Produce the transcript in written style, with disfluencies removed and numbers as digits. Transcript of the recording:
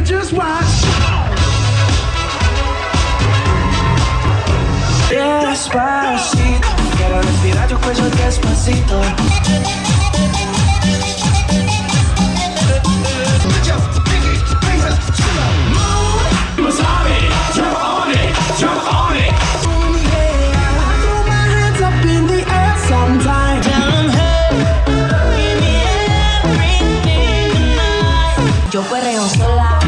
just watch. Despacito, quiero respirar tu cuello despacito. Yo perreo sola.